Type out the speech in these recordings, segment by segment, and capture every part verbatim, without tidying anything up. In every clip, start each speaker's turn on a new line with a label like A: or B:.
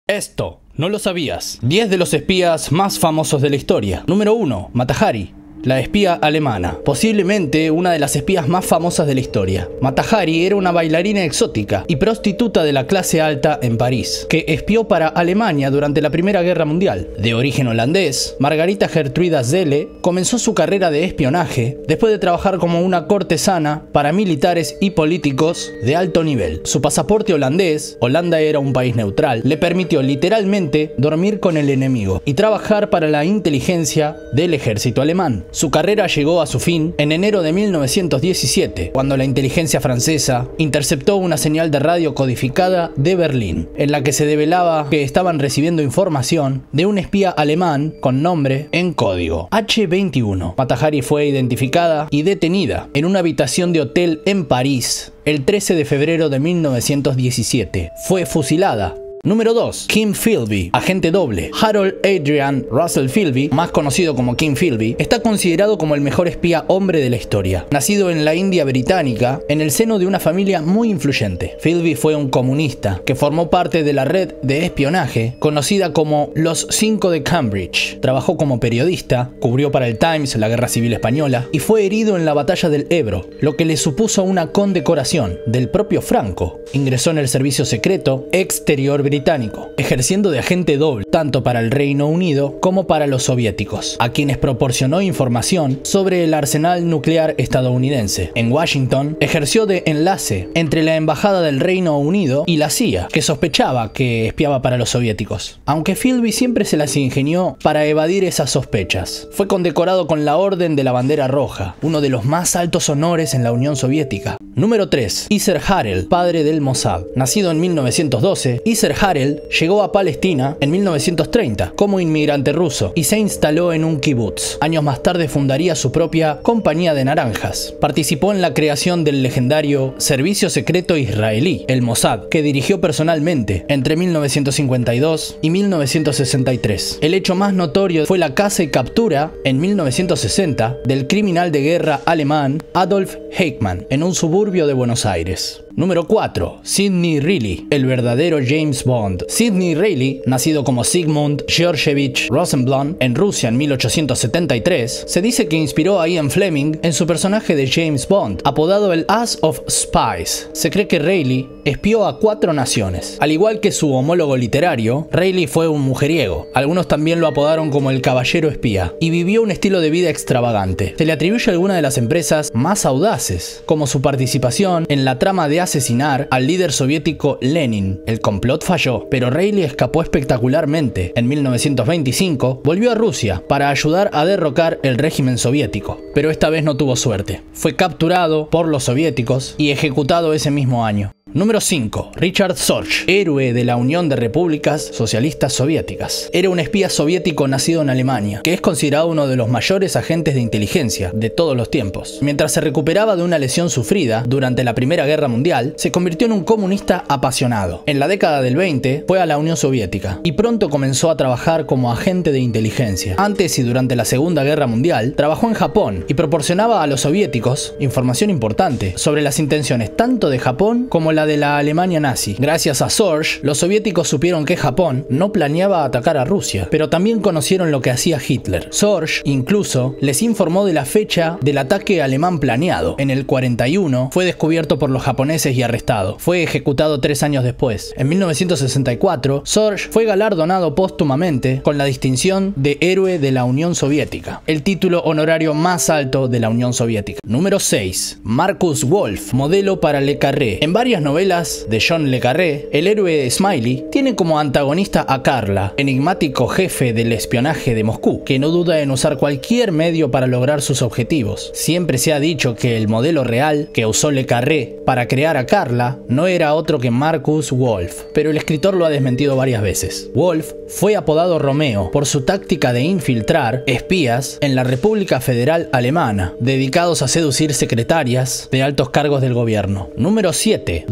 A: Esto no lo sabías. diez de los espías más famosos de la historia. Número uno. Mata Hari, la espía alemana, posiblemente una de las espías más famosas de la historia. Mata Hari era una bailarina exótica y prostituta de la clase alta en París, que espió para Alemania durante la Primera Guerra Mundial. De origen holandés, Margarita Gertruida Zelle comenzó su carrera de espionaje después de trabajar como una cortesana para militares y políticos de alto nivel. Su pasaporte holandés, Holanda era un país neutral, le permitió literalmente dormir con el enemigo y trabajar para la inteligencia del ejército alemán. Su carrera llegó a su fin en enero de mil novecientos diecisiete, cuando la inteligencia francesa interceptó una señal de radio codificada de Berlín, en la que se develaba que estaban recibiendo información de un espía alemán con nombre en código H veintiuno. Mata Hari fue identificada y detenida en una habitación de hotel en París el trece de febrero de mil novecientos diecisiete. Fue fusilada. Número dos. Kim Philby, agente doble. Harold Adrian Russell Philby, más conocido como Kim Philby, está considerado como el mejor espía hombre de la historia. Nacido en la India británica, en el seno de una familia muy influyente, Philby fue un comunista que formó parte de la red de espionaje conocida como los Cinco de Cambridge. Trabajó como periodista, cubrió para el Times la Guerra Civil Española y fue herido en la batalla del Ebro, lo que le supuso una condecoración del propio Franco. Ingresó en el servicio secreto exterior británico, ejerciendo de agente doble tanto para el Reino Unido como para los soviéticos, a quienes proporcionó información sobre el arsenal nuclear estadounidense. En Washington ejerció de enlace entre la embajada del Reino Unido y la C I A, que sospechaba que espiaba para los soviéticos, aunque Philby siempre se las ingenió para evadir esas sospechas. Fue condecorado con la Orden de la Bandera Roja, uno de los más altos honores en la Unión Soviética. Número tres. Yasser Harel, padre del Mossad. Nacido en mil novecientos doce, Yasser Harel llegó a Palestina en mil novecientos treinta como inmigrante ruso y se instaló en un kibutz. Años más tarde fundaría su propia compañía de naranjas. Participó en la creación del legendario Servicio Secreto Israelí, el Mossad, que dirigió personalmente entre mil novecientos cincuenta y dos y mil novecientos sesenta y tres. El hecho más notorio fue la caza y captura en mil novecientos sesenta del criminal de guerra alemán Adolf Eichmann en un suburbio de Buenos Aires. Número cuatro. Sidney Reilly, el verdadero James Bond. Sidney Reilly, nacido como Sigmund Georgevich Rosenblum en Rusia en mil ochocientos setenta y tres, se dice que inspiró a Ian Fleming en su personaje de James Bond, apodado el Ace of Spies. Se cree que Reilly espió a cuatro naciones. Al igual que su homólogo literario, Reilly fue un mujeriego. Algunos también lo apodaron como el caballero espía, y vivió un estilo de vida extravagante. Se le atribuye a alguna de las empresas más audaces, como su participación en la trama de asesinar al líder soviético Lenin. El complot falló, pero Reilly escapó espectacularmente. En mil novecientos veinticinco volvió a Rusia para ayudar a derrocar el régimen soviético, pero esta vez no tuvo suerte. Fue capturado por los soviéticos y ejecutado ese mismo año. Número cinco. Richard Sorge, héroe de la Unión de Repúblicas Socialistas Soviéticas. Era un espía soviético nacido en Alemania, que es considerado uno de los mayores agentes de inteligencia de todos los tiempos. Mientras se recuperaba de una lesión sufrida durante la Primera Guerra Mundial, se convirtió en un comunista apasionado. En la década del veinte fue a la Unión Soviética y pronto comenzó a trabajar como agente de inteligencia. Antes y durante la Segunda Guerra Mundial, trabajó en Japón y proporcionaba a los soviéticos información importante sobre las intenciones tanto de Japón como la de la Alemania nazi. Gracias a Sorge, los soviéticos supieron que Japón no planeaba atacar a Rusia, pero también conocieron lo que hacía Hitler. Sorge incluso les informó de la fecha del ataque alemán planeado. En el cuarenta y uno fue descubierto por los japoneses y arrestado. Fue ejecutado tres años después. En mil novecientos sesenta y cuatro, Sorge fue galardonado póstumamente con la distinción de Héroe de la Unión Soviética, el título honorario más alto de la Unión Soviética. Número seis. Marcus Wolf, modelo para Le Carré. En varias novelas de John Le Carré, el héroe Smiley tiene como antagonista a Carla, enigmático jefe del espionaje de Moscú, que no duda en usar cualquier medio para lograr sus objetivos. Siempre se ha dicho que el modelo real que usó Le Carré para crear a Carla no era otro que Marcus Wolf, pero el escritor lo ha desmentido varias veces. Wolf fue apodado Romeo por su táctica de infiltrar espías en la República Federal Alemana, dedicados a seducir secretarias de altos cargos del gobierno. Número siete.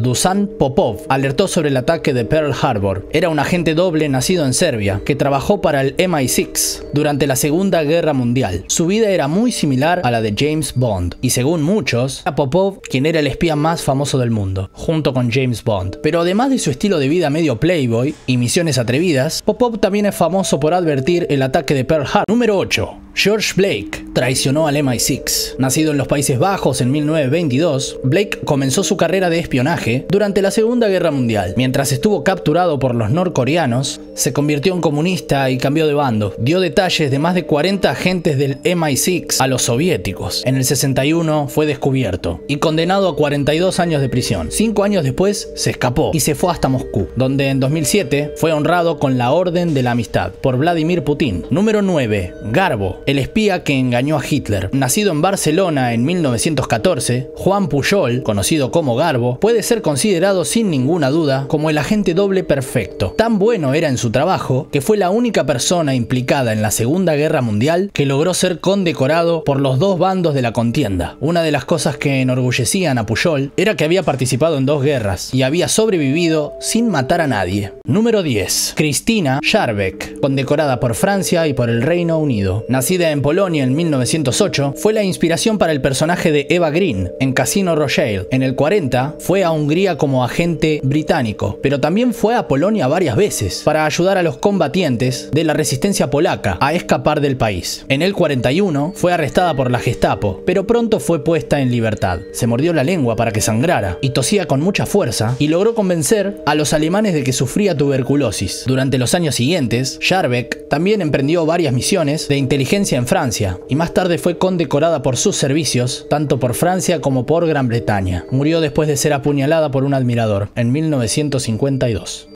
A: Dusan Popov alertó sobre el ataque de Pearl Harbor. Era un agente doble nacido en Serbia que trabajó para el M I seis durante la Segunda Guerra Mundial. Su vida era muy similar a la de James Bond y según muchos, a Popov quien era el espía más famoso del mundo, junto con James Bond. Pero además de su estilo de vida medio playboy y misiones atrevidas, Popov también es famoso por advertir el ataque de Pearl Harbor. Número ocho. George Blake traicionó al M I seis. Nacido en los Países Bajos en mil novecientos veintidós, Blake comenzó su carrera de espionaje durante la Segunda Guerra Mundial. Mientras estuvo capturado por los norcoreanos, se convirtió en comunista y cambió de bando. Dio detalles de más de cuarenta agentes del M I seis a los soviéticos. En el sesenta y uno fue descubierto y condenado a cuarenta y dos años de prisión. Cinco años después se escapó y se fue hasta Moscú, donde en dos mil siete fue honrado con la Orden de la Amistad por Vladimir Putin. Número nueve. Garbo, el espía que engañó a Hitler. Nacido en Barcelona en mil novecientos catorce, Juan Pujol, conocido como Garbo, puede ser considerado sin ninguna duda como el agente doble perfecto. Tan bueno era en su trabajo que fue la única persona implicada en la Segunda Guerra Mundial que logró ser condecorado por los dos bandos de la contienda. Una de las cosas que enorgullecían a Pujol era que había participado en dos guerras y había sobrevivido sin matar a nadie. Número diez. Kristina Skarbek, condecorada por Francia y por el Reino Unido. Nacida en Polonia en mil novecientos ocho, fue la inspiración para el personaje de Eva Green en Casino Royale. En el cuarenta fue a Hungría como agente británico, pero también fue a Polonia varias veces para ayudar a los combatientes de la resistencia polaca a escapar del país. En el cuarenta y uno fue arrestada por la Gestapo, pero pronto fue puesta en libertad. Se mordió la lengua para que sangrara y tosía con mucha fuerza y logró convencer a los alemanes de que sufría tuberculosis. Durante los años siguientes, Skarbek también emprendió varias misiones de inteligencia en Francia y más tarde fue condecorada por sus servicios tanto por Francia como por Gran Bretaña. Murió después de ser apuñalada por un admirador en mil novecientos cincuenta y dos.